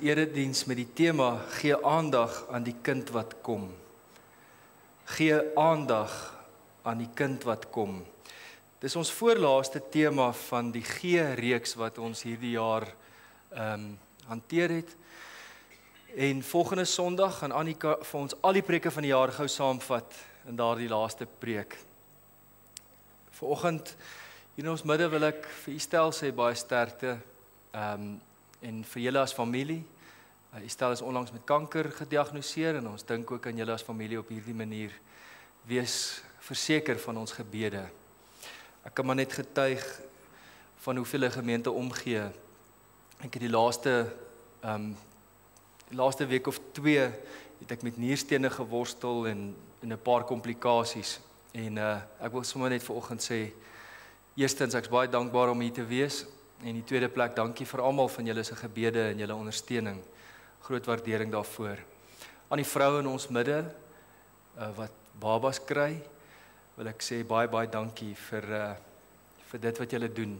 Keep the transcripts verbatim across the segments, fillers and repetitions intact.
erediens met die tema gee aandag aan die kind wat kom. Gee aandag aan die kind wat kom. Dis ons voorlaaste tema van die Gee reeks wat ons hierdie jaar um, hanteer het. En volgende Sondag gaan Annika vir ons al die preke van die jaar gou saamvat in daardie laaste preek. Vanoggend hier in ons midde wil ek vir Estel sê baie sterkte um, en vir julle as familie. Uh, Estel is onlangs met kanker gediagnoseer en ons dink ook aan julle as familie op hierdie manier. Wees verseker van ons gebede. Ek kan maar net getuig van hoeveel 'n gemeente omgee. Ek het die laaste um, die laaste week of twee het ek met nierstene geworstel en en 'n paar komplikasies. En uh, ek wil sommer net vanoggend sê, eerstens ek's baie dankbaar om hier te wees en die tweede plek dankie vir almal van julle se gebede en julle ondersteuning. Groot waardering daarvoor. Aan die vroue in ons midde uh, wat babas kry, wil ek sê baie baie dankie vir uh, vir dit wat julle doen.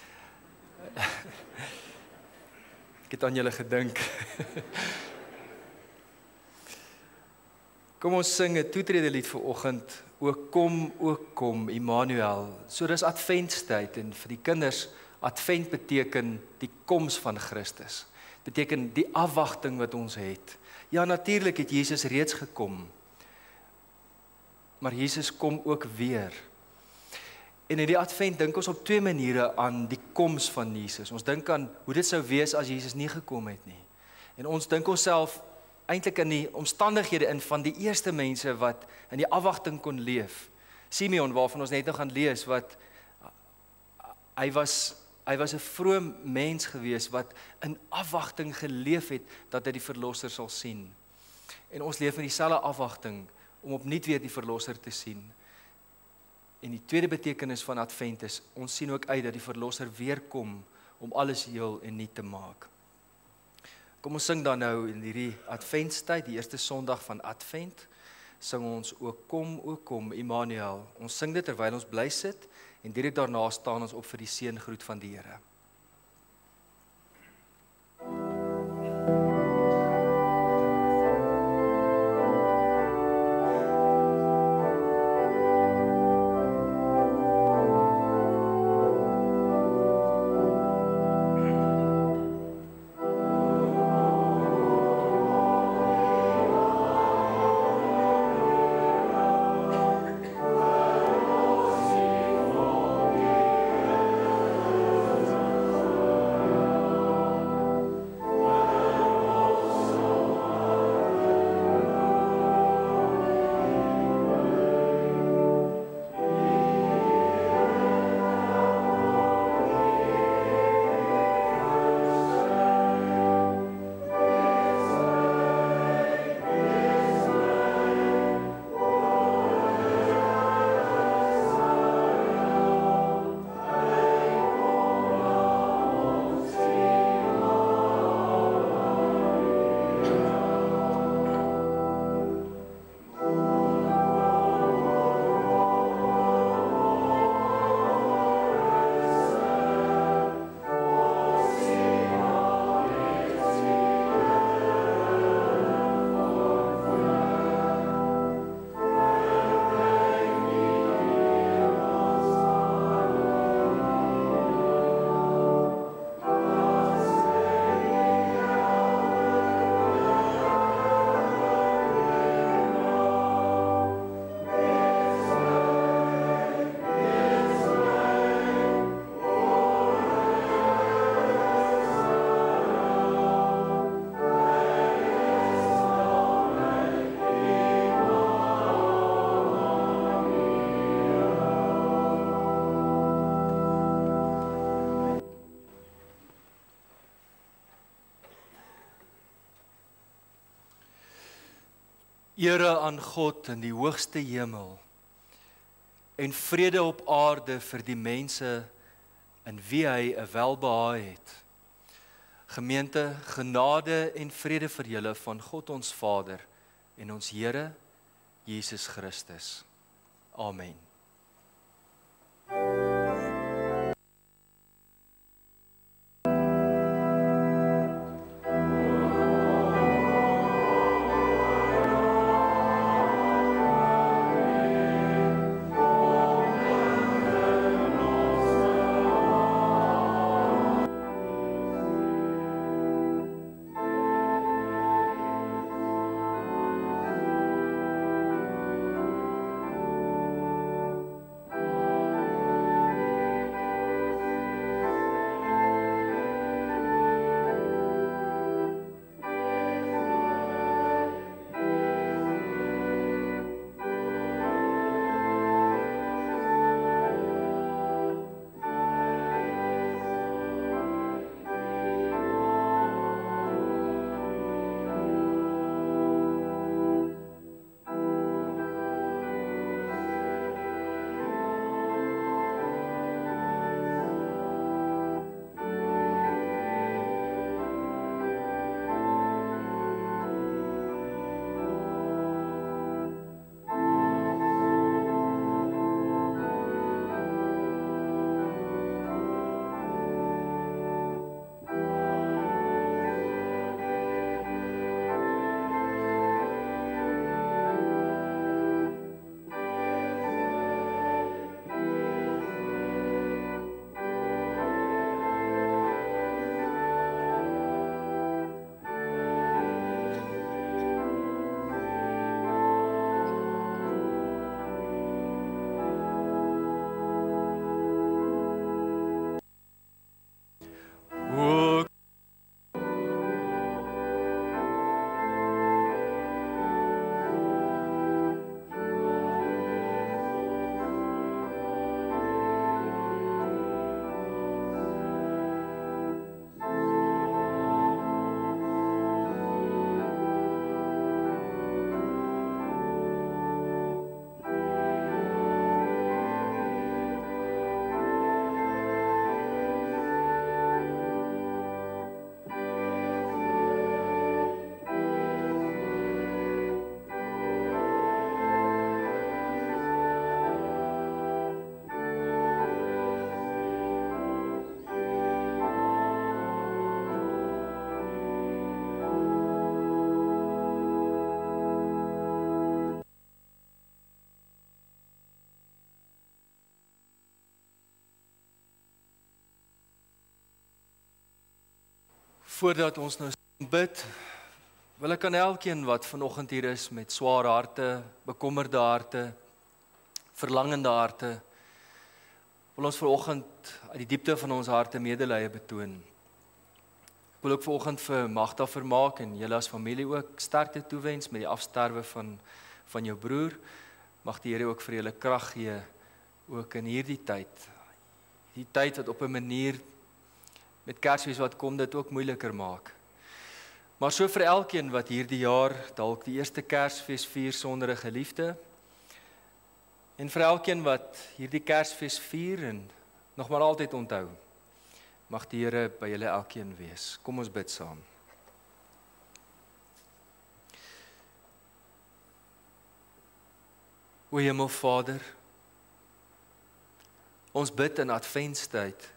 Ek het aan julle gedink. Kom ons sing 'n toetredelied vir oggend. O kom, o kom, Immanuel. So dis adventtyd en vir die kinders, advent beteken die koms van Christus. Beteken die afwagting wat ons het. Ja, natuurlik het Jesus reeds gekom. Maar Jesus kom ook weer. En in die advent dink ons op twee maniere aan die koms van Jesus. Ons dink aan hoe dit sou wees as Jesus nie gekom het nie. En ons dink onsself eintlik in die omstandighede in van die eerste mense wat in die afwagting kon leef. Simeon, waarvan ons net nou gaan lees, wat hy was hy was 'n vroom mens gewees wat in afwagting geleef het dat hy die verlosser sal sien. En ons leef in dieselfde afwagting om opnuut weer die verlosser te sien. En die tweede betekenis van advent is, ons sien ook uit dat die verlosser weer kom om alles heel en nuut te maak. Kom ons sing dan nou in hierdie adventstyd, die eerste Sondag van Advent, sing ons O kom, o kom, Immanuel. Ons sing dit terwyl ons bly sit en direk daarna staan ons op vir die seëngroet van die Here. Ere aan God in die hoogste hemel en vrede op aarde vir die mense in wie hy 'n welbehae het. Gemeente, genade en vrede vir julle van God ons Vader en ons Here Jesus Christus. Amen. O Voordat ons nou bid, wil ek aan elkeen wat vanoggend hier is met swaar harte, bekommerde harte, verlangende harte, wil ons vanoggend uit die diepte van ons harte medelee betoon. Ek wil ook vanoggend vir Magda Vermaak en julle as familie ook sterkte toewens met die afsterwe van, van jou broer. Mag die Here ook vir julle krag gee, ook in hierdie tyd. Die tyd wat op 'n manier met Kersfees wat kom dit ook moeiliker maak. Maar so vir elkeen wat hierdie jaar dalk die eerste Kersfees vier sonder 'n geliefde, en vir elkeen wat hierdie Kersfees vier en nog maar altyd onthou, mag die Here by julle elkeen wees. Kom ons bid saam. O Hemelvader, ons bid in Adventstyd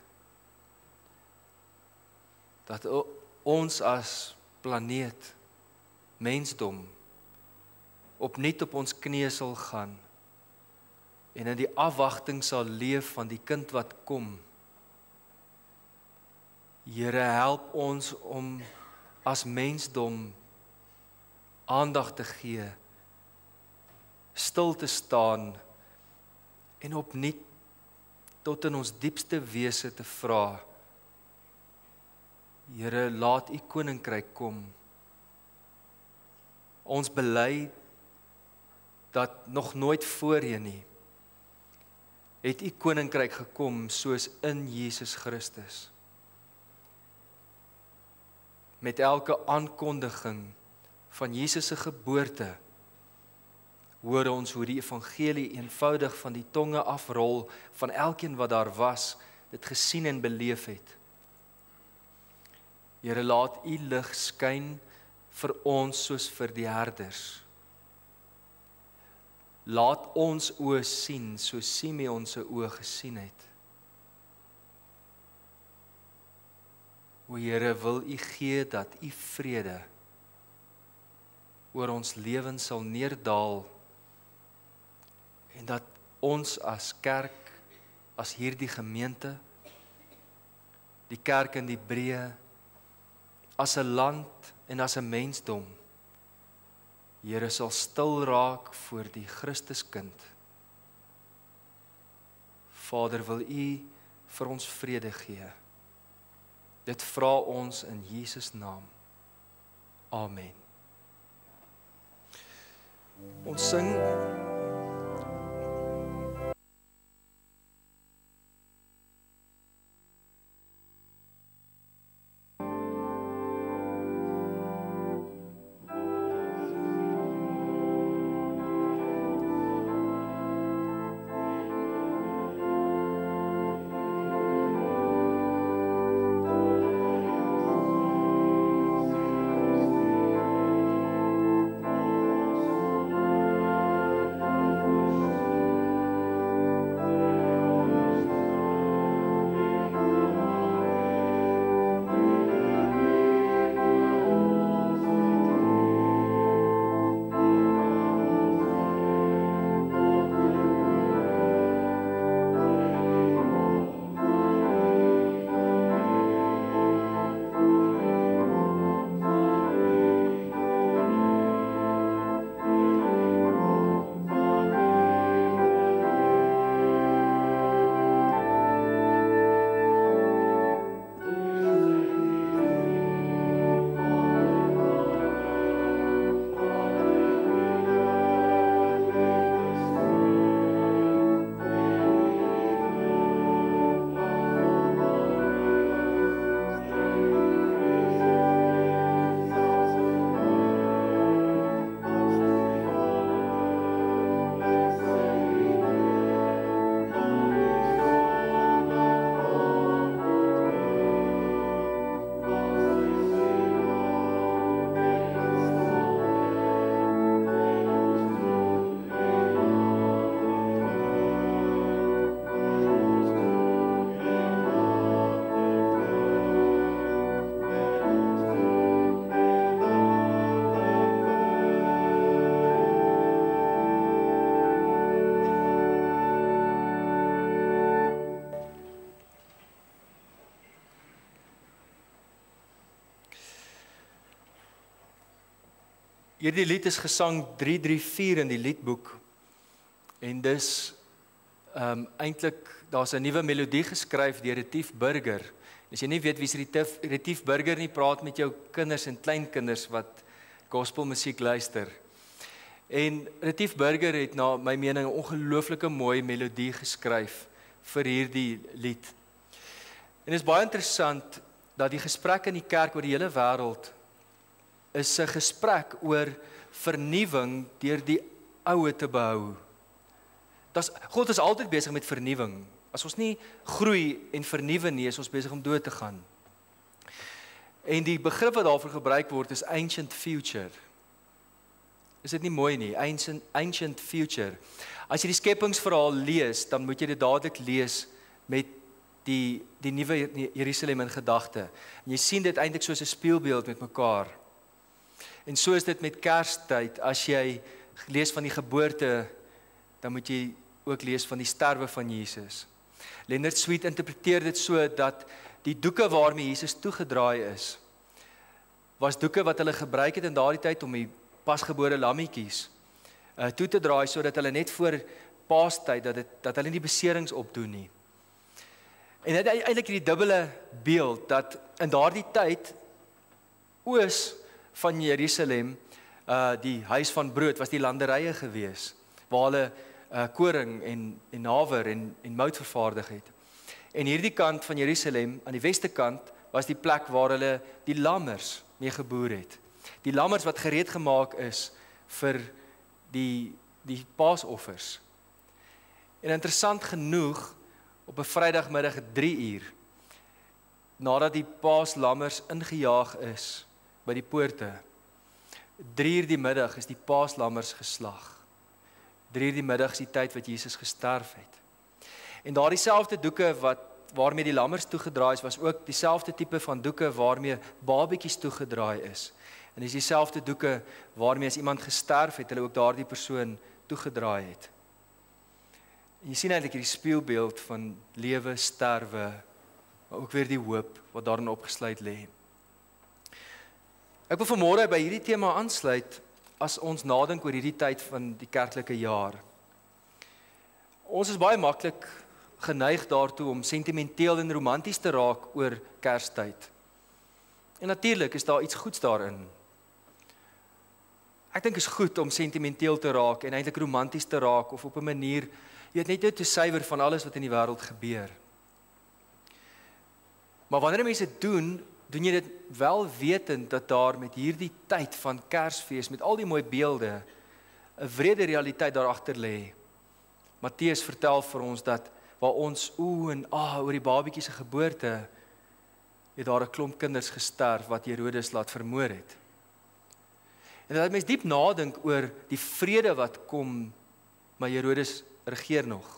dat ons as planeet, mensdom, opnuut op ons knieë sal gaan en in die afwagting sal leef van die kind wat kom. Here, help ons om as mensdom aandag te gee, stil te staan en opnuut tot in ons diepste wese te vra, Here, laat U koninkryk kom. Ons bely dat nog nooit voorheen nie het U koninkryk gekom soos in Jesus Christus. Met elke aankondiging van Jesus se geboorte hoor ons hoe die evangelie eenvoudig van die tonge afrol van elkeen wat daar was, dit gesien en beleef het. Here, laat U lig skyn vir ons soos vir die herders. Laat ons oë sien soos Simeon se oë gesien het. O Here, wil U gee dat U vrede oor ons lewens sal neerdaal en dat ons as kerk, as hierdie gemeente, die kerk in die breë, as 'n land en as 'n mensdom, Here, sal stil raak voor die Christuskind. Vader, wil U vir ons vrede gee. Dit vra ons in Jesus naam. Amen. Ons sing Hierdie lied is gesang drie drie vier in die liedboek. En dis um, eintlik, daar's 'n nuwe melodie geskryf deur Retief Burger. As jy nie weet wie is Retief, Retief Burger nie, praat met jou kinders en kleinkinders wat gospelmusiek luister. En Retief Burger het na my mening 'n ongelooflike mooi melodie geskryf vir hierdie lied. En dit is baie interessant dat die gesprek in die kerk oor die hele wêreld is 'n gesprek oor vernuwing deur die oue te behou. Das, God is altyd besig met vernuwing. As ons nie groei en vernuwe nie, is ons besig om dood te gaan. En die begrip wat daarvoor gebruik word is ancient future. Is dit nie mooi nie? Ancient, ancient future. As jy die skepingsverhaal lees, dan moet jy dit dadelik lees met die, die nuwe Jerusalem in gedagte. En jy sien dit eintlik soos 'n spieelbeeld met mekaar. En so is dit met Kerstyd. As jy lees van die geboorte, dan moet jy ook lees van die sterwe van Jesus. Leonard Sweet interpreteer dit so dat die doeke waarmee Jesus toegedraai is, was doeke wat hulle gebruik het in daardie tyd om die pasgebore lammetjies uh, toe te draai, sodat hulle net voor Paastyd, dat, het, dat hulle nie beserings opdoen nie. En dit is eintlik hierdie dubbele beeld, dat in daardie tyd, oos van Jerusalem, uh, die huis van brood, was die landerye gewees, waar hulle uh, koring en, en haver en, en mout vervaardig het. En hierdie kant van Jerusalem, aan die weste kant, was die plek waar hulle die lammers mee geboer het. Die lammers wat gereed gemaak is vir die, die paasoffers. En interessant genoeg, op 'n Vrydagmiddag drie uur, nadat die paaslammers ingejaag is by die poorte, drie uur die middag is die paaslammers geslag. drie uur die middag is die tyd wat Jesus gesterf het. En daardie selfde doeke wat waarmee die lammers toegedraai is, was ook dieselfde tipe van doeke waarmee babetjies toegedraai is. En dis dieselfde doeke waarmee as iemand gesterf het, hulle ook daardie persoon toegedraai het. En jy sien eintlik hierdie spieelbeeld van lewe, sterwe, maar ook weer die hoop wat daarin opgesluit lê. Ek wil vanmôre by hierdie tema aansluit as ons nadink oor hierdie tyd van die kerklike jaar. Ons is baie maklik geneig daartoe om sentimenteel en romanties te raak oor Kerstyd. En natuurlik is daar iets goeds daarin. Ek dink is goed om sentimenteel te raak en eintlik romanties te raak of op 'n manier, jy weet, net te suiwer van alles wat in die wêreld gebeur. Maar wanneer mense dit doen, doen jy dit wel wetend dat daar met hierdie tyd van Kersfees, met al die mooi beelde, 'n wrede realiteit daar agter lê. Matteus vertel vir ons dat waar ons oe en ah oor die babatjie se geboorte, het daar 'n klomp kinders gesterf wat Herodes laat vermoor het. En dat mens diep nadink oor die vrede wat kom, maar Herodes regeer nog.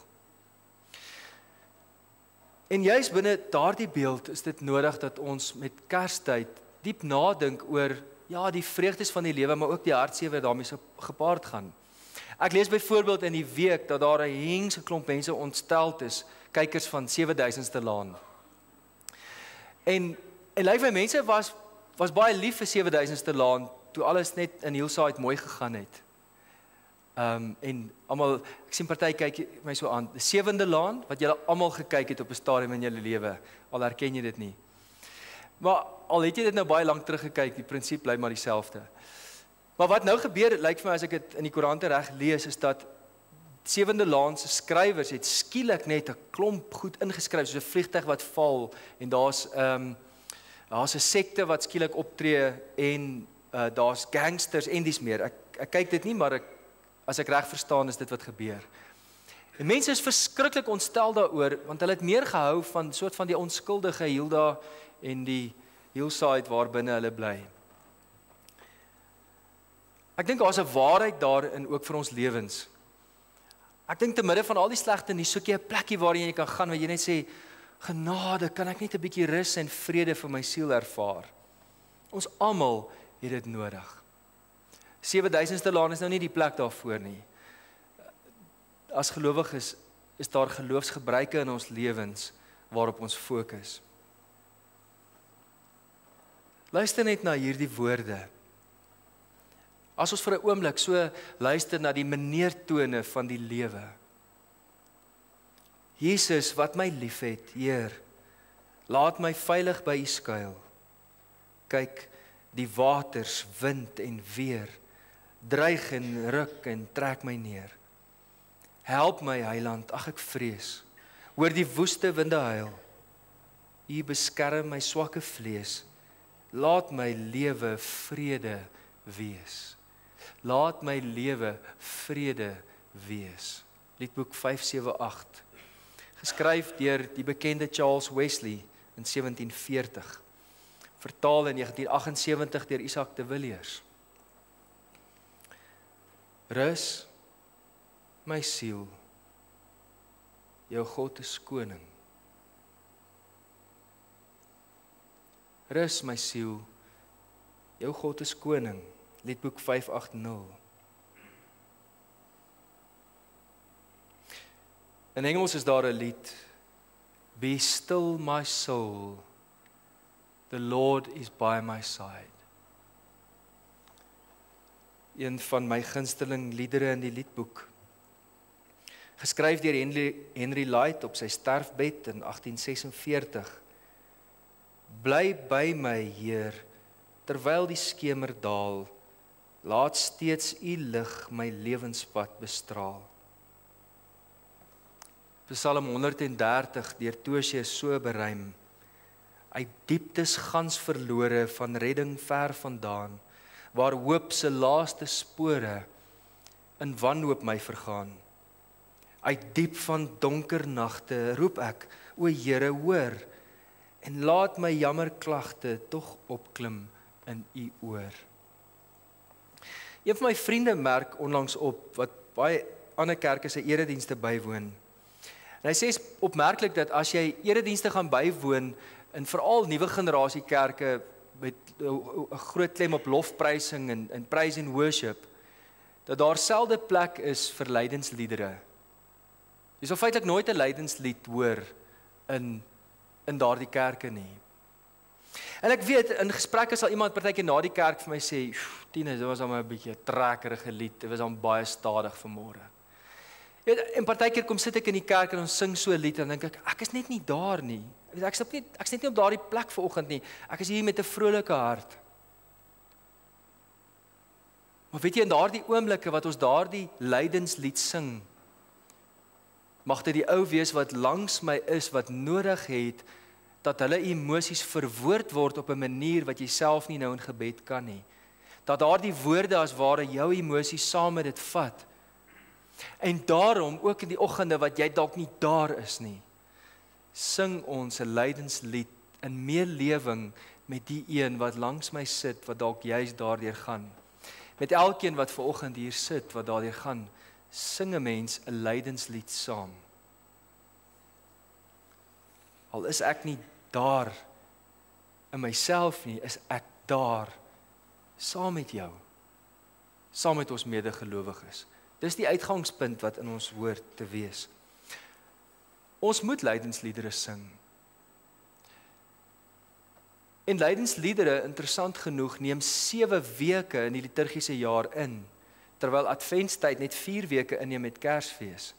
En juis binne daardie beeld is dit nodig dat ons met Kerstyd diep nadink oor ja, die vreugdes van die lewe, maar ook die hartseer wat daarmee so gepaard gaan. Ek lees byvoorbeeld in die week dat daar 'n hengse klomp mense ontsteld is, kykers van sewe duisendste laan. En en lyk my mense was was baie lief vir sewe duisendste laan toe alles net in Hillside mooi gegaan het. Um, en almal, ek sien party kyk my so aan, die sewende laan, wat julle almal gekyk het op 'n stadium in julle lewe, al herken jy dit nie. Maar al het jy dit nou baie lank teruggekyk, die prinsip bly maar dieselfde. Maar wat nou gebeur, het lyk vir my as ek dit in die koerante reg lees, is dat sewende laan se skrywers het skielik net 'n klomp goed ingeskryf, soos 'n vliegtyg wat val, en daar's um, daar's 'n sekte wat skielik optree, en uh, daar's gangsters en dis meer. Ek, ek kyk dit nie, maar ek As ek reg verstaan, is dit wat gebeur. En mense is verskriklik ontstel daaroor, want hulle het meer gehou van soort van die onskuldige Hilda en die Hillside waar binne hulle bly. Ek dink daar's 'n waarheid daarin ook vir ons lewens. Ek dink te midde van al die slegte nuus, soek jy 'n plekkie waarheen jy kan gaan waar jy net sê, genade, kan ek net 'n bietjie rus en vrede vir my siel ervaar. Ons almal het dit nodig. sewe duisendste laan is nou nie die plek daarvoor nie. As gelowiges is daar geloofsgebruike in ons lewens waarop ons fokus. Luister net na hierdie woorde. As ons vir 'n oomblik so luister na die meneertone van die lewe. Jesus, wat my liefhet, Heer, laat my veilig by U skuil. Kyk, die waters, wind en weer, dreig en ruk en trek my neer. Help my, Heiland, ag ek vrees, hoor die woeste winde huil. U beskerm my swakke vlees, laat my lewe vrede wees. Laat my lewe vrede wees. Liedboek vyf sewe agt, geskryf deur die bekende Charles Wesley in sewentien veertig, vertaal in negentien agt en sewentig deur Isaac de Villiers. Rus, my siel, jou God is koning. Rus, my siel, jou God is koning. Liedboek vyf agtig. In Engels is daar 'n lied, Be still my soul, the Lord is by my side. Een van my gunsteling liedere in die liedboek. Geskryf deur Henry, Henry Light op sy sterfbed in agtien sesenveertig. Bly by my, Heer, terwyl die skemer daal, laat steeds U lig my lewenspad bestraal. Psalm honderddertig deur Tosje is so beruim. Uit dieptes gans verlore, van redding ver vandaan, waar hoop se laaste spore in wanhoop my vergaan. Uit diep van donker nagte roep ek, o Here, hoor, en laat my jammerklagte tog opklim in U oor. Een van my vriende merk onlangs op, wat baie ander kerke se eredienste bywoon. En hy sê opmerklik dat as jy eredienste gaan bywoon, in veral nuwe generasie kerke, met 'n groot klem op lofprysing en, en praise and worship, dat daar selde plek is vir lydensliedere. Jy sal feitelik nooit 'n lydenslied hoor in, in daardie kerke nie. En ek weet, in gesprekke sal iemand partykeer na die kerk vir my sê, Tine, dit was al 'n bietjie 'n trekkerige lied, dit was al baie stadig vanmôre. En partykeer kom sit ek in die kerk en ons sing so 'n lied en dink ek, ek is net nie daar nie. Ek stap nie, ek is net nie op daardie plek vanoggend nie. Ek is hier met 'n vrolike hart. Maar weet jy, in daardie oomblikke wat ons daardie lydenslied sing, mag dit die ou wees wat langs my is, wat nodig het, dat hulle emosies verwoord word op 'n manier wat jy self nie nou in gebed kan nie. Dat daardie woorde as ware jou emosies saam met dit vat. En daarom, ook in die oggende wat jy dalk nie daar is nie, sing ons 'n lydenslied in meelewing met die een wat langs my sit, wat dalk juis daardeur gaan. Met elkeen wat vanoggend hier sit, wat daardeur gaan, sing 'n mens 'n lydenslied saam. Al is ek nie daar in myself nie, is ek daar saam met jou, saam met ons medegelowiges. Dis die uitgangspunt wat in ons hoort te wees. Ons moet lydensliedere sing. En lydensliedere, interessant genoeg, neem sewe weke in die liturgiese jaar in, terwyl adventstyd net vier weke inneem met Kersfees.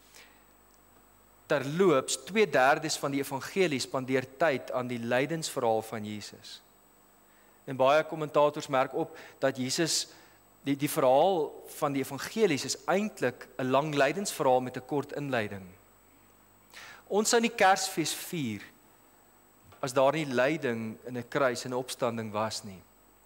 Terloops, twee derdes van die evangelie spandeer tyd aan die lydensverhaal van Jesus. En baie kommentators merk op dat Jesus, die, die verhaal van die evangelies is eintlik 'n lang lydensverhaal met 'n kort inleiding. Ons sou nie Kersfees vier as daar nie lyding in 'n kruis en 'n opstanding was nie.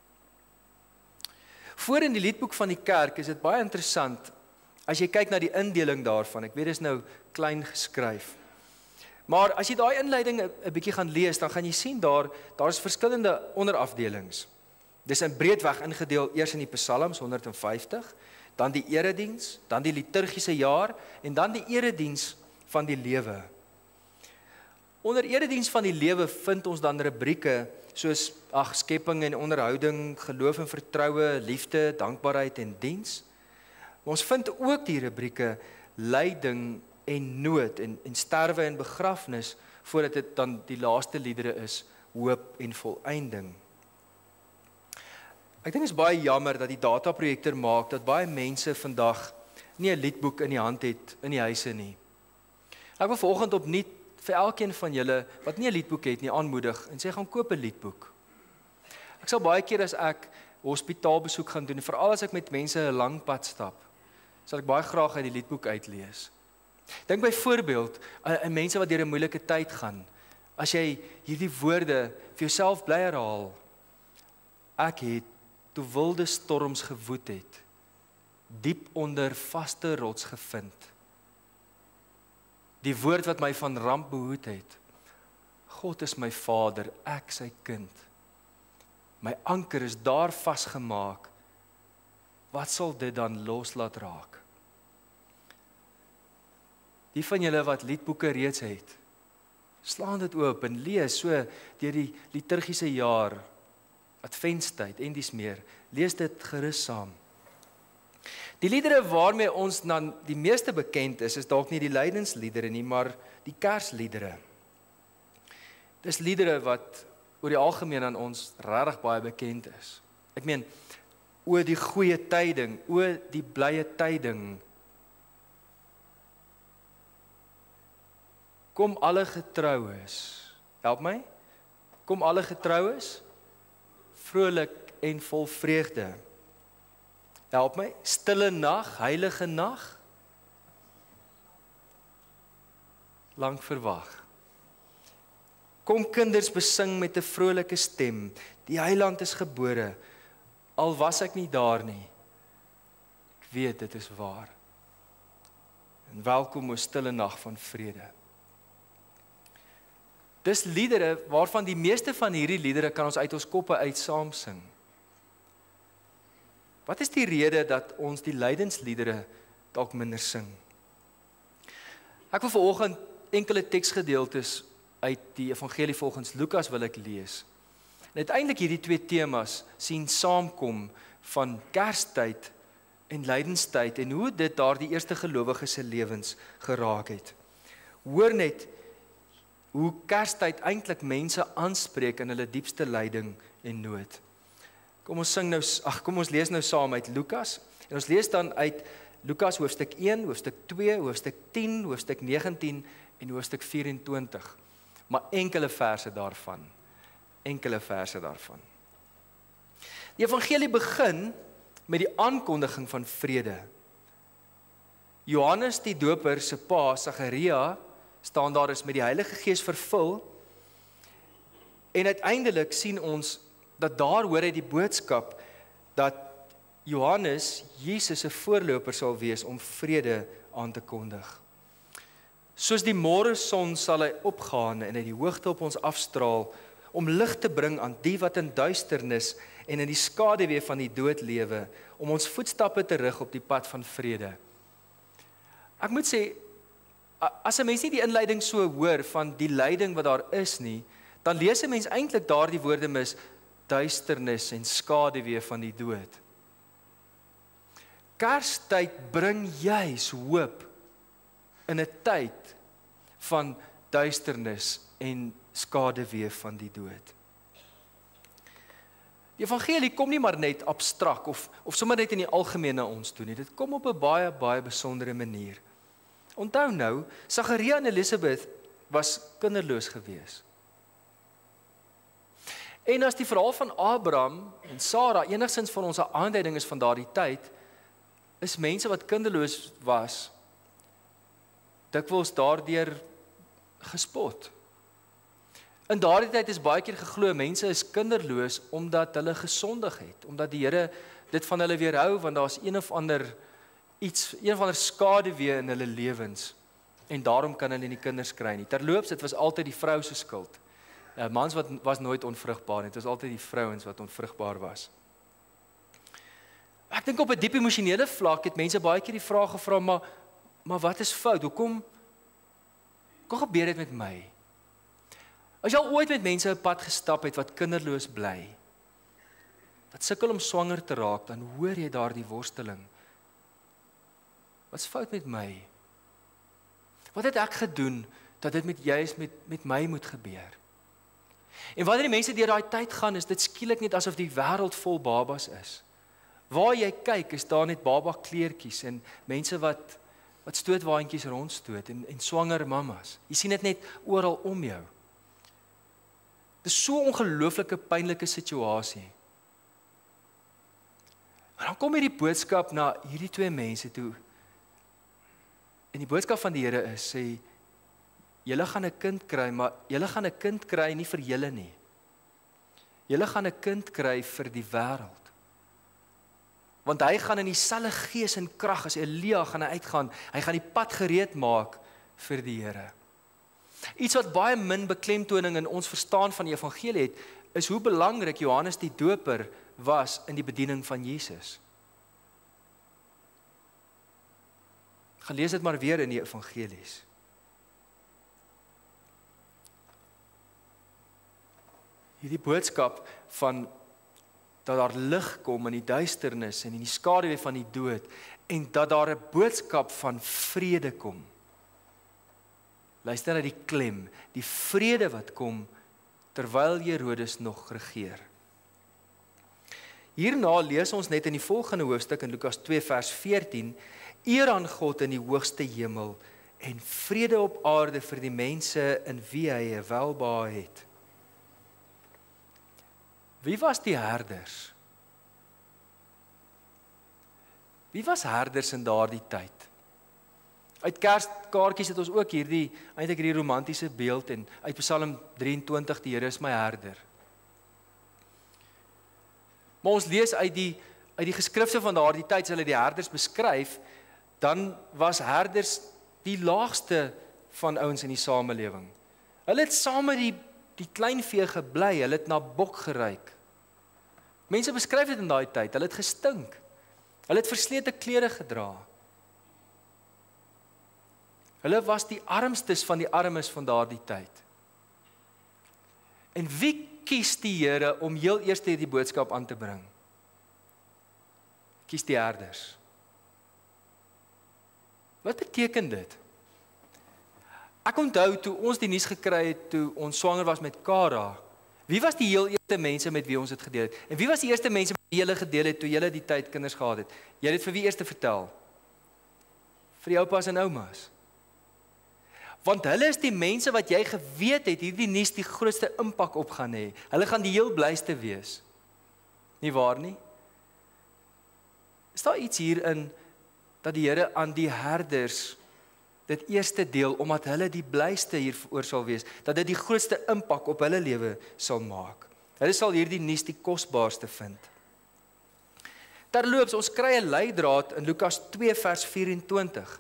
Voor in die liedboek van die kerk is dit baie interessant as jy kyk na die indeling daarvan. Ek weet dit is nou klein geskryf. Maar as jy daai inleiding 'n bietjie gaan lees, dan gaan jy sien daar daar's verskillende onderafdelings. Dis in breedweg ingedeel, eers in die Psalms honderd vyftig, dan die erediens, dan die liturgiese jaar en dan die erediens van die lewe. Onder erediens van die lewe vind ons dan rubrieke soos ag skepping en onderhouding, geloof en vertroue, liefde, dankbaarheid en diens. Maar ons vind ook die rubrieke lyding en nood en, en sterwe en begrafnis, voordat dit dan die laaste liedere is, hoop en volëinding. Ek dink dit is baie jammer dat die dataprojektor maak dat baie mense vandag nie 'n liedboek in die hand het in die huise nie. Ek wil vanoggend opnuut vir elkeen van julle wat nie 'n liedboek het nie aanmoedig en sê gaan koop 'n liedboek. Ek sal baie keer as ek hospitaalbesoek gaan doen, veral as ek met mense 'n lang pad stap, sal ek baie graag uit die liedboek uitlees. Dink byvoorbeeld aan mense wat deur 'n moeilike tyd gaan. As jy hierdie woorde vir jouself bly herhaal, ek het toe wilde storms gewoed het, diep onder vaste rots gevind. Die woord wat my van ramp behoed het, God is my Vader, ek sy kind. My anker is daar vasgemaak, wat sal dit dan los laat raak? Die van julle wat liedboeke reeds het, slaan dit oop en lees so deur die liturgiese jaar, adventstyd en dis meer, lees dit gerus saam. Die liedere waarmee ons dan die meeste bekend is, is dalk nie die lydensliedere nie, maar die Kersliedere. Dis liedere wat oor die algemeen aan ons regtig baie bekend is. Ek meen, o die goeie tyding, o die blye tyding. Kom alle getroues, help my, kom alle getroues, vrolik en vol vreugde. Help my, stille nag, heilige nag, lang verwag. Kom kinders besing met 'n vrolike stem, die Heiland is gebore, al was ek nie daar nie. Ek weet dit is waar. En welkom o stille nag van vrede. Dis liedere waarvan die meeste van hierdie liedere kan ons uit ons koppe uit saam sing. Wat is die rede dat ons die lydensliedere dalk minder sing? Ek wil vanoggend enkele teksgedeeltes uit die evangelie volgens Lukas wil ek lees. En uiteindelik hierdie twee temas sien saamkom van Kerstyd en lydenstyd en hoe dit daardie eerste gelowiges se lewens geraak het. Hoor net hoe Kerstyd eintlik mense aanspreek in hulle diepste lyding en nood. Kom ons sing nou, ag kom ons lees nou saam uit Lukas. En ons lees dan uit Lukas hoofstuk een, hoofstuk twee, hoofstuk tien, hoofstuk negentien en hoofstuk vyf-en-twintig. Maar enkele verse daarvan. Enkele verse daarvan. Die evangelie begin met die aankondiging van vrede. Johannes die Doper se pa, Sagaria, staan daar is met die Heilige Gees vervul. En uiteindelik sien ons dat daar hoor hy die boodskap dat Johannes Jesus se voorloper sal wees om vrede aan te kondig. Soos die môreson sal hy opgaan en uit die hoogte op ons afstraal om lig te bring aan die wat in duisternis en in die skaduwee van die dood lewe, om ons voetstappe te rig op die pad van vrede. Ek moet sê, as 'n mens nie die inleiding so hoor van die lyding wat daar is nie, dan lees 'n mens eintlik daardie woorde mis duisternis en skaduwee van die dood. Kerstyd bring juis hoop in 'n tyd van duisternis en skaduwee van die dood. Die evangelie kom nie maar net abstrak of of sommer net in die algemeen na ons toe nie. Dit kom op 'n baie baie besondere manier. Onthou nou, Sagaria en Elisabeth was kinderloos gewees. En as die verhaal van Abraham en Sara enigstens van ons 'n aanduiding is van daardie tyd, is mense wat kinderloos was, dikwels daardeur gespot. In daardie tyd is baie keer geglo mense is kinderloos omdat hulle gesondig het, omdat die Here dit van hulle weerhou want daar's een of ander iets, een of ander skaduwee in hulle lewens en daarom kan hulle nie kinders kry nie. Terloops, dit was altyd die vrou se skuld. Uh, mans wat was nooit onvrugbaar nie, dit was altyd die vrouens wat onvrugbaar was. Ek dink op 'n diep emosionele vlak het mense baie keer die vraag gevra, maar maar wat is fout? Hoekom Hoe gebeur dit met my? As jy al ooit met mense 'n pad gestap het wat kinderloos bly, wat sukkel om swanger te raak, dan hoor jy daardie worsteling. Wat's fout met my? Wat het ek gedoen dat dit met juis met met my moet gebeur? En wanneer die mense deur daai tyd gaan, is dit skielik net asof die wêreld vol babas is. Waar jy kyk, is daar net baba kleertjies en mense wat wat stootwaandjies rondstoot en en swanger mammas. Jy sien dit net oral om jou. Dit is so 'n ongelooflike pynlike situasie. En dan kom hierdie boodskap na hierdie twee mense toe. En die boodskap van die Here is, sê, julle gaan 'n kind kry, maar julle gaan 'n kind kry nie vir julle nie. Julle gaan 'n kind kry vir die wêreld. Want hy gaan in dieselfde gees en krag as Elia gaan hy uitgaan. Hy gaan die pad gereed maak vir die Here. Iets wat baie min beklemtoning in ons verstaan van die evangelie het, is hoe belangrik Johannes die Doper was in die bediening van Jesus. Gaan lees dit maar weer in die evangelies. Hierdie boodskap van dat daar lig kom in die duisternis en in die skaduwee van die dood en dat daar 'n boodskap van vrede kom. Luister na die klem, die vrede wat kom terwyl Herodes nog regeer. Hierna lees ons net in die volgende hoofstuk in Lukas twee vers veertien, eer aan God in die hoogste hemel en vrede op aarde vir die mense in wie hy 'n welbehae het. Wie was die herders? Wie was herders in daardie tyd? Uit Kerskaartjies het ons ook hierdie eintlik hierdie romantiese beeld en uit Psalm drieëntwintig, die Here is my herder. Maar ons lees uit die uit die geskrifte van daardie tyd, as hulle die herders beskryf, dan was herders die laagste van ouens in die samelewing. Hulle het saam met die die kleinvee gebly, hulle het na bok geruik. Mense beskryf dit in daai tyd, hulle het gestink. Hulle het verslete klere gedra. Hulle was die armstes van die armes van daardie tyd. En wie kies die Here om heel eers hierdie boodskap aan te bring? Kies die herders. Wat beteken dit? Ek onthou toe ons die nuus gekry het toe ons swanger was met Kara. Wie was die heel eerste mense met wie ons dit gedeel het? En wie was die eerste mense met wie julle gedeel het toe julle die tyd kinders gehad het? Jy het dit vir wie eers te vertel? Vir die oupas en oumas. Want hulle is die mense wat jy geweet het hierdie nuus die grootste impak op gaan hê. Hulle gaan die heel blyste wees. Nie waar nie? Is daar iets hierin dat die Here aan die herders dit eerste deel, omdat hulle die blyste hieroor sal wees, dat dit die grootste impak op hulle lewe sal maak. Hulle sal hierdie nuus die kosbaarste vind. Terloops, ons kry 'n leidraad in Lukas twee vers vyf-en-twintig.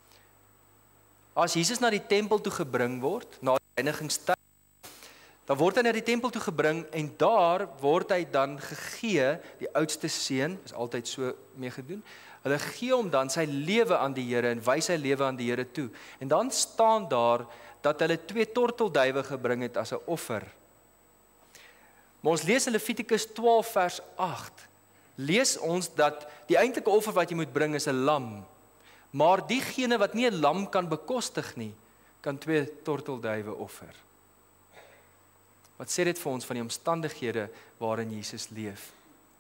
As Jesus na die tempel toe gebring word, na die reinigingstyd, dan word hy na die tempel toe gebring en daar word hy dan gegee, die oudste seun, is altyd so mee gedoen, hulle gee hom dan sy lewe aan die Here en wys sy lewe aan die Here toe. En dan staan daar dat hulle twee tortelduwe gebring het as 'n offer. Maar ons lees in Levitikus twaalf vers agt, lees ons dat die eintlike offer wat jy moet bring is 'n lam. Maar diegene wat nie 'n lam kan bekostig nie, kan twee tortelduwe offer. Wat sê dit vir ons van die omstandighede waarin Jesus leef?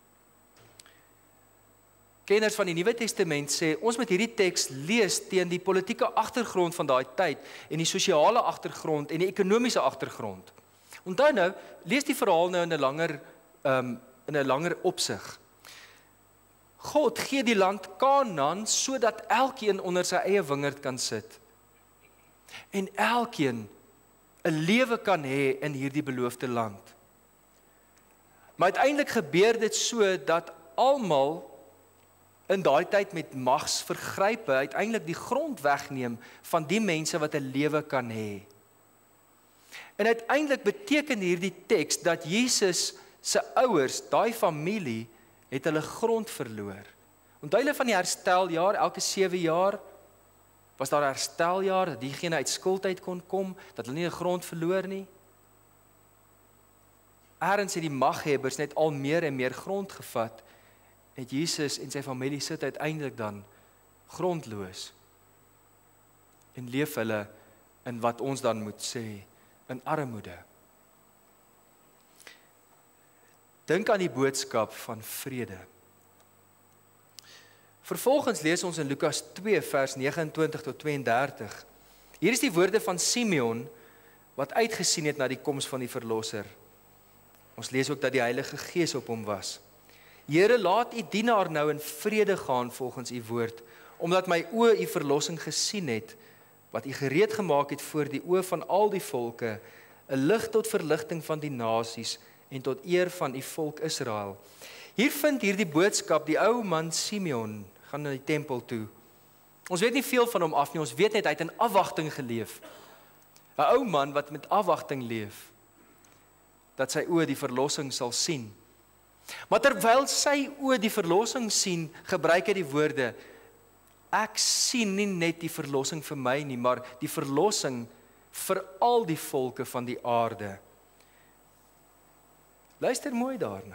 Kenners van die Nuwe Testament sê, ons moet hierdie teks lees teen die politieke agtergrond van daai tyd en die sosiale agtergrond en die ekonomiese agtergrond. Onthou nou, lees die verhaal nou in 'n langer um, in 'n langer opsig. God gee die land Kanaan sodat elkeen onder sy eie wingerd kan sit. En elkeen 'n lewe kan hê in hierdie beloofde land. Maar uiteindelik gebeur dit so dat almal in daai tyd met magsvergrype uiteindelik die grond wegneem van die mense wat 'n lewe kan hê. En uiteindelik beteken hierdie teks dat Jesus se ouers, daai familie, het hulle grond verloor. Onthou hulle van die hersteljaar, elke sewe jaar was daar 'n hersteljaar, dat diegene uit skuld uit kon kom, dat hulle nie 'n grond verloor nie. Eerens het die maghebbers net al meer en meer grond gevat, het Jesus en sy familie sit uiteindelik dan grondloos en leef hulle in wat ons dan moet sê, in armoede. Dink aan die boodskap van vrede. Vervolgens lees ons in Lukas twee vers nege en twintig tot twee en dertig. Hier is die woorde van Simeon wat uitgesien het na die koms van die verlosser. Ons lees ook dat die Heilige Gees op hom was. Here, laat u dienaar nou in vrede gaan volgens u woord, omdat my oë u verlossing gesien het, wat u gereed gemaak het voor die oë van al die volke, 'n lig tot verligting van die nasies en tot eer van u volk Israel. Hier vind hierdie boodskap die ou man Simeon gaan na die tempel toe. Ons weet nie veel van hom af nie, ons weet net hy het in afwagting geleef. 'n Ou man wat met afwagting leef, dat sy oë die verlossing sal sien. Maar terwyl sy oë die verlossing sien, gebruik hy die woorde, ek sien nie net die verlossing vir my nie, maar die verlossing vir al die volke van die aarde. Luister mooi daarna.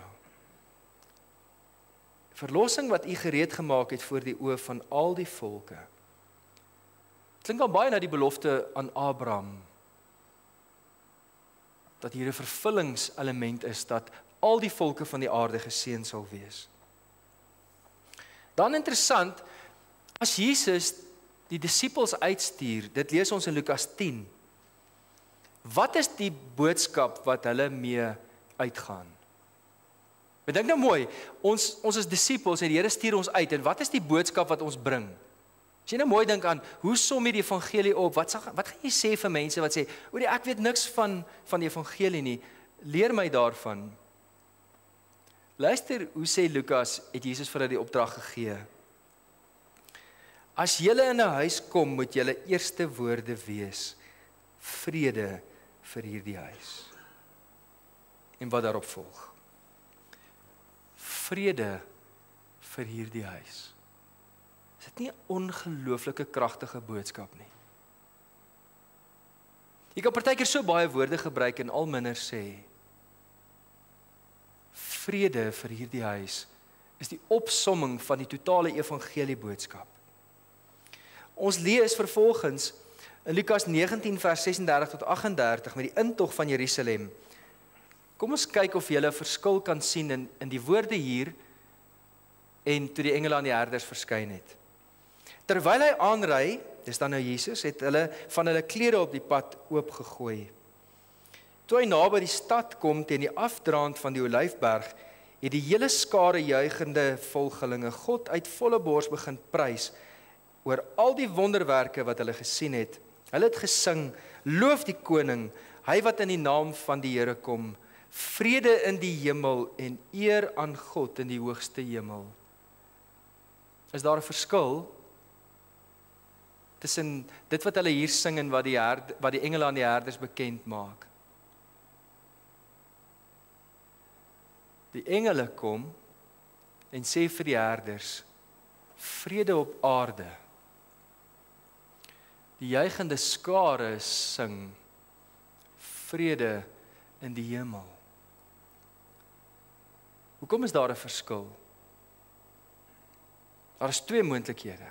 Verlossing wat u gereed gemaak het voor die oë van al die volke. Klink al baie na die belofte aan Abraham, dat hier 'n vervullingselement is, dat al die volke van die aarde geseën sal wees. Dan interessant, as Jesus die disippels uitstuur, dit lees ons in Lukas tien, wat is die boodskap wat hulle mee uitgaan? Bedink nou mooi, ons, ons is disippels en die Here stuur ons uit, en wat is die boodskap wat ons bring? As jy nou mooi dink aan, hoe som jy die evangelie op, wat, sal, wat gaan jy sê vir mense wat sê, oor die, ek weet niks van, van die evangelie nie, leer my daarvan. Luister, hoe sê Lukas, het Jesus vir hulle die opdrag gegee. As julle in 'n huis kom, moet julle eerste woorde wees, vrede vir hierdie huis. En wat daarop volg. Vrede vir hierdie huis. Is dit nie 'n ongelooflike kragtige boodskap nie? Jy kan partykeer so baie woorde gebruik en al minder sê. Vrede vir hierdie huis is die opsomming van die totale evangelie boodskap. Ons lees vervolgens in Lukas negentien vers ses en dertig tot agt en dertig met die intog van Jerusalem. Kom ons kyk of jy 'n verskil kan sien in, in die woorde hier en toe die engele aan die herders verskyn het. Terwyl hy aanry, dis dan nou Jesus, het hulle van hulle klere op die pad oopgegooi. Toe hy naby die stad kom teen die afdraand van die Olyfberg, het die hele skare juigende volgelinge God uit volle bors begin prys oor al die wonderwerke wat hulle gesien het. Hulle het gesing, loof die koning, hy wat in die naam van die Here kom, vrede in die hemel en eer aan God in die hoogste hemel. Is daar 'n verskil tussen dit wat hulle hier sing en wat die, herd, wat die engele aan die herders bekend maak? Die engele kom en sê vir die herders, vrede op aarde. Die juigende skare sing, vrede in die hemel. Hoekom is daar 'n verskil? Daar is twee moontlikhede.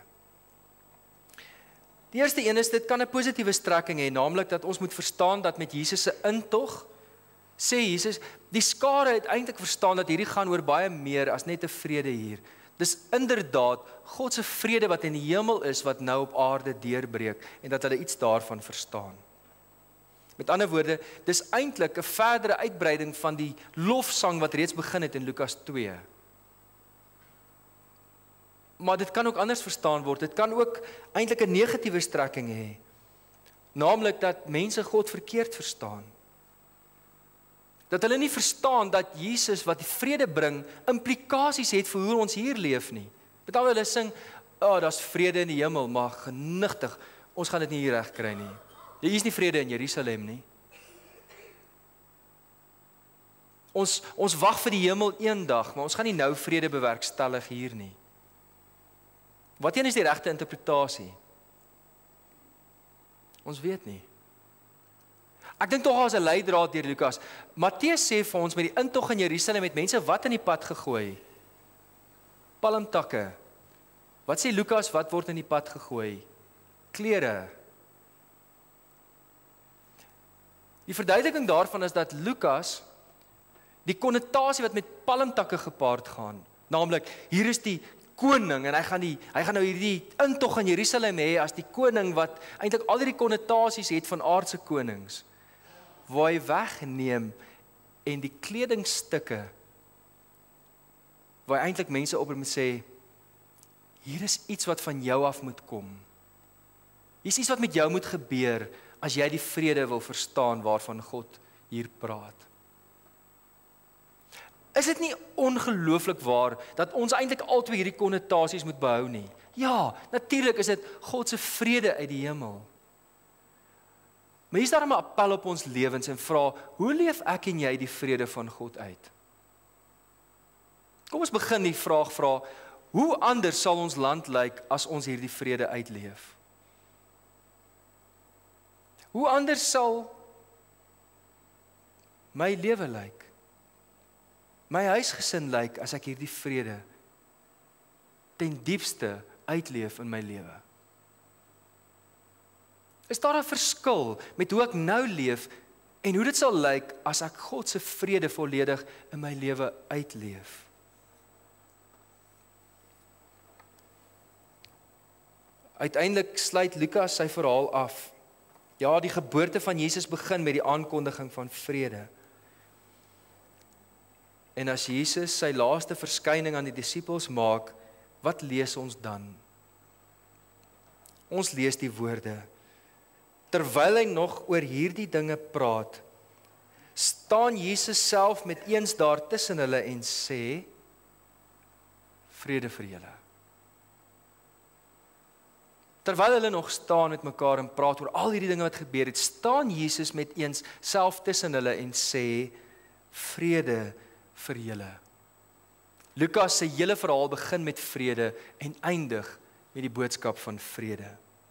Die eerste een is, dit kan 'n positiewe strekking hê, naamlik dat ons moet verstaan dat met Jesus se intog, sê Jesus, die skare het eintlik verstaan dat hierdie gaan oor baie meer as net 'n vrede hier. Dis inderdaad God se vrede wat in die hemel is, wat nou op aarde deurbreek, en dat hulle iets daarvan verstaan. Met ander woorde, dis eintlik 'n verdere uitbreiding van die lofsang wat reeds begin het in Lukas twee. Maar dit kan ook anders verstaan word, dit kan ook eintlik 'n negatiewe strekking hê, naamlik dat mense God verkeerd verstaan. Dat hulle nie verstaan dat Jesus wat die vrede bring, implikasies het vir hoe ons hier leef nie. Met al hulle sing, oh, daar's vrede in die hemel, maar genigtig, ons gaan dit nie hier reg kry nie. Hier is nie vrede in Jerusalem nie. Ons, ons wag vir die hemel eendag, maar ons gaan nie nou vrede bewerkstellig hier nie. Wat een is die regte interpretasie? Ons weet nie. Ek dink tog as 'n leidraad deur Lukas. Matteus sê vir ons met die intog in Jerusalem het mense wat in die pad gegooi? Palmtakke. Wat sê Lukas, wat word in die pad gegooi? Klere. Die verduideliking daarvan is dat Lukas Die konnotasie wat met palmtakke gepaard gaan, naamlik hier is die koning en hy gaan die hy gaan nou hierdie intog in Jerusalem hê as die koning wat eintlik al hierdie konnotasies het van aardse konings, waar hy wegneem en die kledingstukke waar hy eintlik mense op moet sê, hier is iets wat van jou af moet kom. Hier is iets wat met jou moet gebeur as jy die vrede wil verstaan waarvan God hier praat. Is dit nie ongelooflik waar dat ons eintlik altyd hierdie konnotasies moet behou nie? Ja, natuurlik is dit God se vrede uit die hemel. Maar hier is daar 'n appel op ons lewens en vra, hoe leef ek en jy die vrede van God uit? Kom ons begin die vraag vra, hoe anders sal ons land lyk as ons hierdie vrede uitleef? Hoe anders sal my lewe lyk? My huisgesin lyk as ek hierdie vrede ten diepste uitleef in my lewe? Is daar 'n verskil met hoe ek nou leef en hoe dit sal lyk as ek God se vrede volledig in my lewe uitleef? Uiteindelik sluit Lukas sy verhaal af. Ja, die geboorte van Jesus begin met die aankondiging van vrede. En as Jesus sy laaste verskyning aan die disippels maak, wat lees ons dan? Ons lees die woorde: terwyl hy nog oor hierdie dinge praat, staan Jesus self met eens daar tussen hulle en sê, vrede vir julle. Terwyl hulle nog staan met mekaar en praat oor al hierdie dinge wat gebeur het, staan Jesus met eens self tussen hulle en sê, vrede vir julle. Lukas se hele verhaal begin met vrede en eindig met die boodskap van vrede.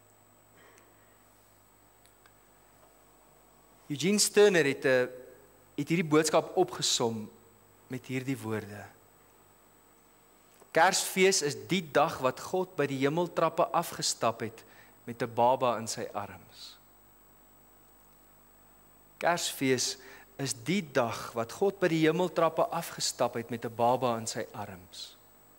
Eugene Sterner het, het hierdie boodskap opgesom met hierdie woorde: Kersfees is die dag wat God by die hemeltrappe afgestap het met 'n baba in sy arms. Kersfees is die dag wat God by die hemeltrappe afgestap het met 'n baba in sy arms.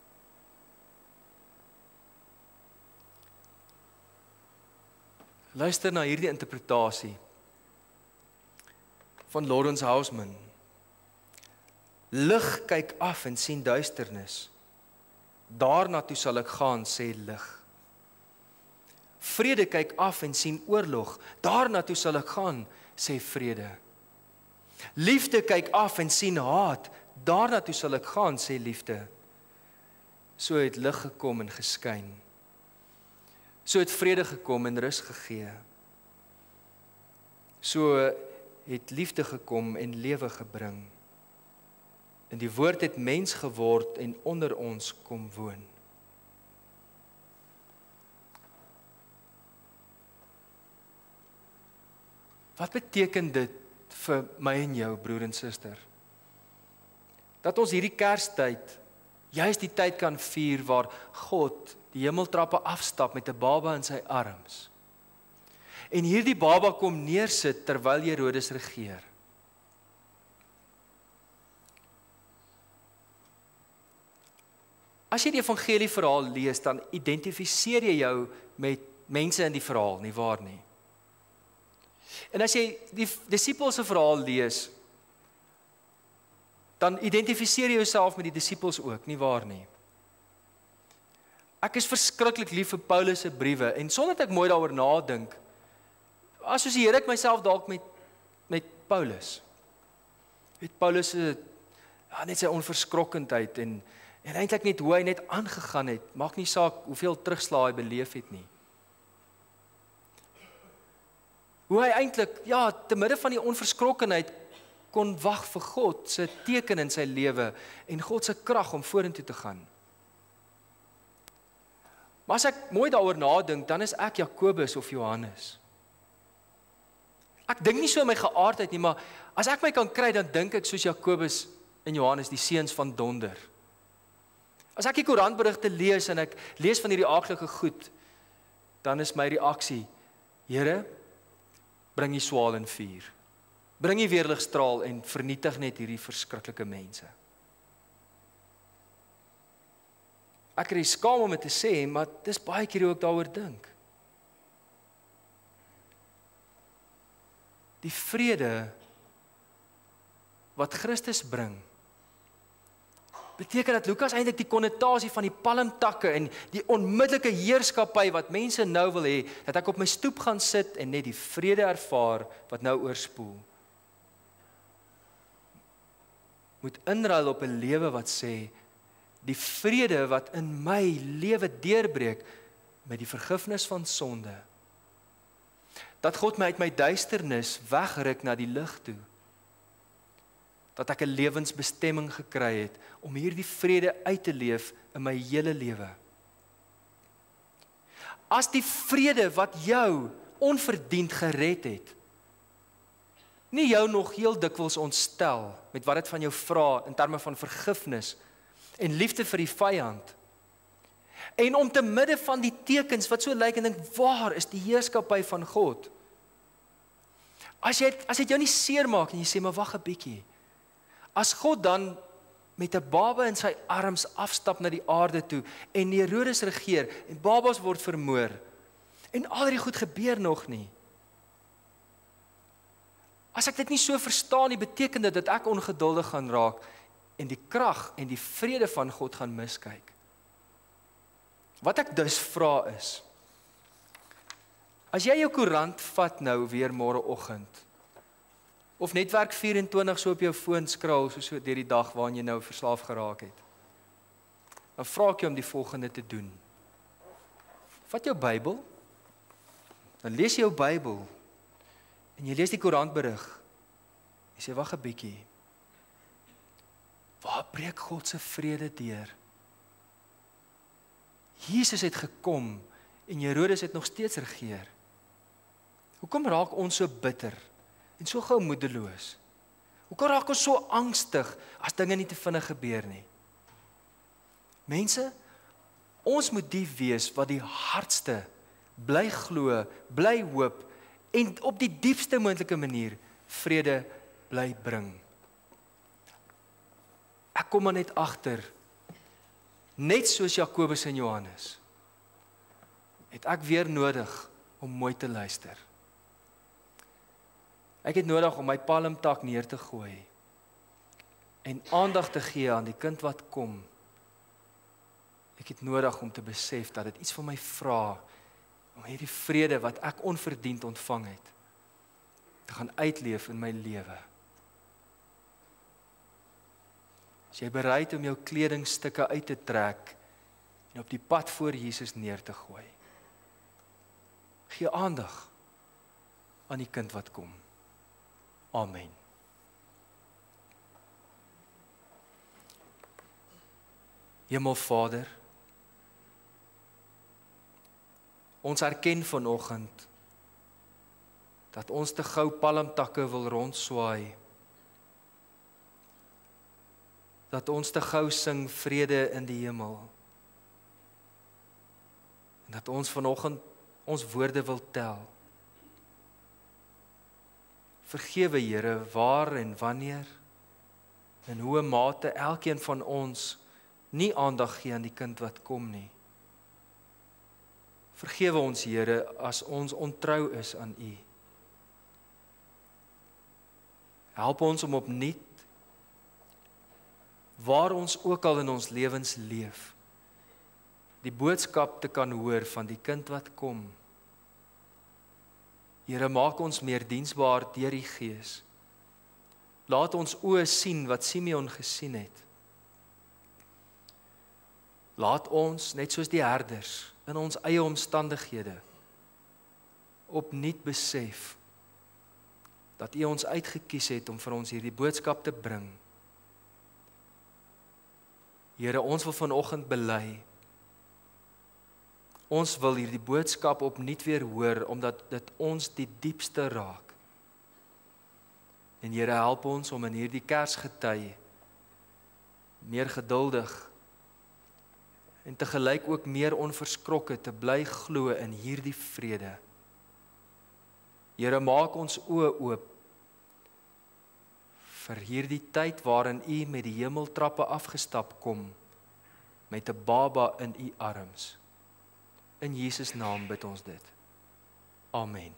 Luister na hierdie interpretasie van Lawrence Houseman. Lig kyk af en sien duisternis. Daarna toe sal ek gaan, sê lig. Vrede kyk af en sien oorlog. Daarna toe sal ek gaan, sê vrede. Liefde kyk af en sien haat. Daarna toe sal ek gaan, sê liefde. So het lig gekom en geskyn. So het vrede gekom en rus gegee. So het liefde gekom en lewe gebring. En die woord het mens geword en onder ons kom woon. Wat beteken dit vir my en jou, broer en suster? Dat ons hierdie Kerstyd, juist die tyd kan vier waar God die hemeltrappe afstap met 'n baba in sy arms. En hierdie baba kom neersit terwyl Herodes regeer. As jy die evangelie verhaal lees, dan identifiseer jy jou met mense in die verhaal, nie waar nie? En as jy die disippels se verhaal lees, dan identifiseer jy jouself met die disippels ook, nie waar nie? Ek is verskriklik lief vir Paulus se briewe, en sonder dat ek mooi daaroor nadink, assosieer ek myself dalk met, met Paulus. Met Paulus se, ja, net sy onverskrokkendheid, en En eintlik net hoe hy net aangegaan het, maak nie saak hoeveel terugslae hy beleef het nie. Hoe hy eintlik, ja, te midde van die onverskrokkenheid kon wag vir God se teken in sy lewe en God se krag om vorentoe te gaan. Maar as ek mooi daaroor nadink, dan is ek Jakobus of Johannes. Ek dink nie so in my geaardheid nie, maar as ek my kan kry, dan dink ek soos Jakobus en Johannes, die seuns van donder. As ek die koerantberigte lees en ek lees van hierdie aardige goed, dan is my reaksie, Here, bring die swaal in vuur. Bring die weerligstraal en vernietig net hierdie verskriklike mense. Ek is skaam om dit te sê, maar dis baie keer hoe ek daaroor dink. Die vrede wat Christus bring, beteken dat Lukas eintlik die konnotasie van die palmtakke en die onmiddellike heerskappy wat mense nou wil hê, dat ek op my stoep gaan sit en net die vrede ervaar wat nou oorspoel, moet inruil op 'n lewe wat sê, die vrede wat in my lewe deurbreek met die vergifnis van sonde, dat God my uit my duisternis wegruk na die lig toe, dat ek 'n lewensbestemming gekry het om hierdie vrede uit te leef in my hele lewe. As die vrede wat jou onverdiend gered het, nie jou nog heel dikwels ontstel met wat dit van jou vra in terme van vergifnis en liefde vir die vyand, en om te midde van die tekens wat so lyk en dink, waar is die heerskappy van God? As jy as dit jou nie seermaak en jy sê, maar wag 'n bietjie. As God dan met 'n baba in sy arms afstap na die aarde toe en Herodes regeer en babas word vermoor en al die goed gebeur nog nie. As ek dit nie so verstaan nie, beteken dit dat ek ongeduldig gaan raak en die krag en die vrede van God gaan miskyk. Wat ek dus vra is, as jy jou koerant vat nou weer môreoggend, of netwerk vyf en twintig so op jou foon skraal, so so deur die dag waarin jy nou verslaaf geraak het, dan vra ek jou om die volgende te doen. Vat jou Bybel, dan lees jy jou Bybel, en jy lees die koerantberig, jy sê, wag 'n bietjie, waar breek God se vrede deur? Jesus het gekom, en Herodes het nog steeds regeer. Hoekom raak ons so bitter, en so gou moedeloos? Hoekom raak ons so angstig, as dinge nie te vinnig gebeur nie? Mense, ons moet die wees, wat die hardste, bly glo, bly hoop, en op die diepste moontlike manier, vrede bly bring. Ek kom maar net agter, net soos Jakobus en Johannes, het ek weer nodig om mooi te luister. Ek het nodig om my palmtak neer te gooi en aandag te gee aan die kind wat kom. Ek het nodig om te besef dat dit iets van my vra om hierdie vrede wat ek onverdiend ontvang het, te gaan uitleef in my lewe. Is jy bereid om jou kledingstukke uit te trek en op die pad voor Jesus neer te gooi? Gee aandag aan die kind wat kom. Amen. Hemelvader, ons erken vanoggend dat ons te gou palmtakke wil rondswaai, dat ons te gou sing vrede in die hemel, en dat ons vanoggend ons woorde wil tel. Vergewe Here, waar en wanneer, in hoe mate elkeen van ons nie aandag gee aan die kind wat kom nie. Vergewe ons Here, as ons ontrou is aan U. Help ons om opnuut, waar ons ook al in ons lewens leef, die boodskap te kan hoor van die kind wat kom. Here, maak ons meer diensbaar deur die Gees. Laat ons oë sien wat Simeon gesien het. Laat ons, net soos die herders, in ons eie omstandighede, opnuut besef, dat U ons uitgekies het om vir ons hierdie boodskap te bring. Here, ons wil vanoggend bely, ons wil hierdie boodskap opnuut weer hoor, omdat dit ons die diepste raak. En Here, help ons om in hierdie Kersgety meer geduldig en tegelyk ook meer onverskrokke te bly glo in hierdie vrede. Here, maak ons oë oop vir hierdie tyd waarin U met die hemeltrappe afgestap kom, met 'n baba in U arms. In Jesus naam bid ons dit. Amen.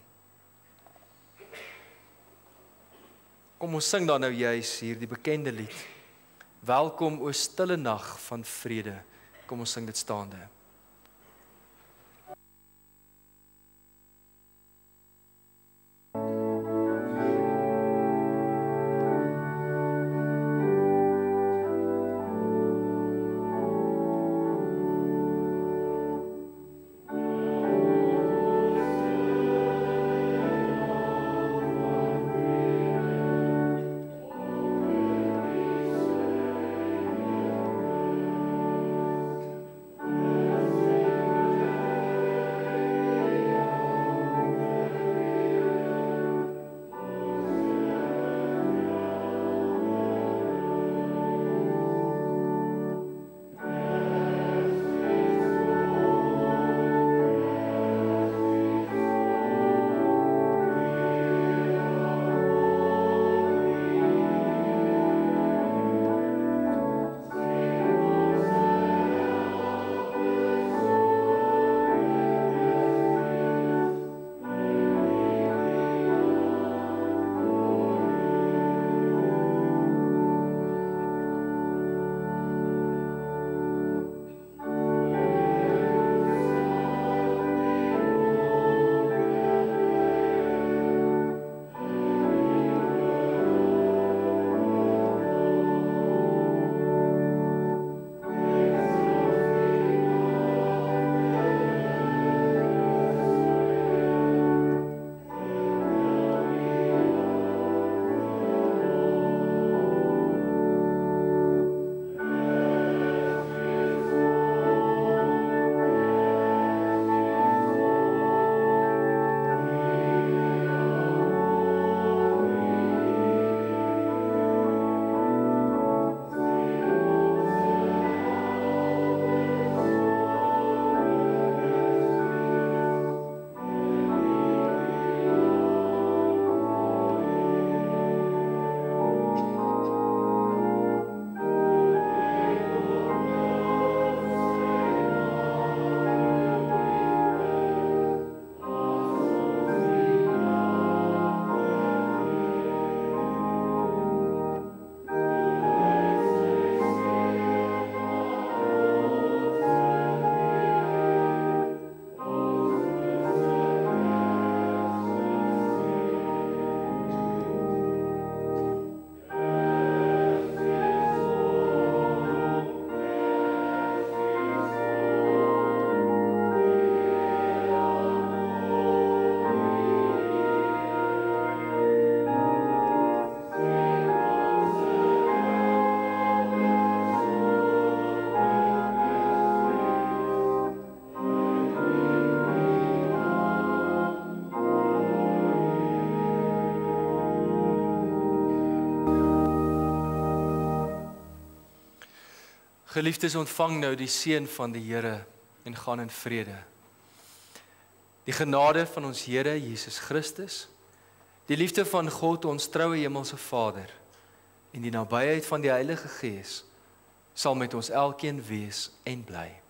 Kom ons sing dan nou juis hier die bekende lied. Welkom o stille nag van vrede. Kom ons sing dit staande. Geliefdes, ontvang nou die seën van die Here en gaan in vrede. Die genade van ons Here Jesus Christus, die liefde van God, ons troue hemelse Vader, en die nabyheid van die Heilige Gees sal met ons elkeen wees en bly.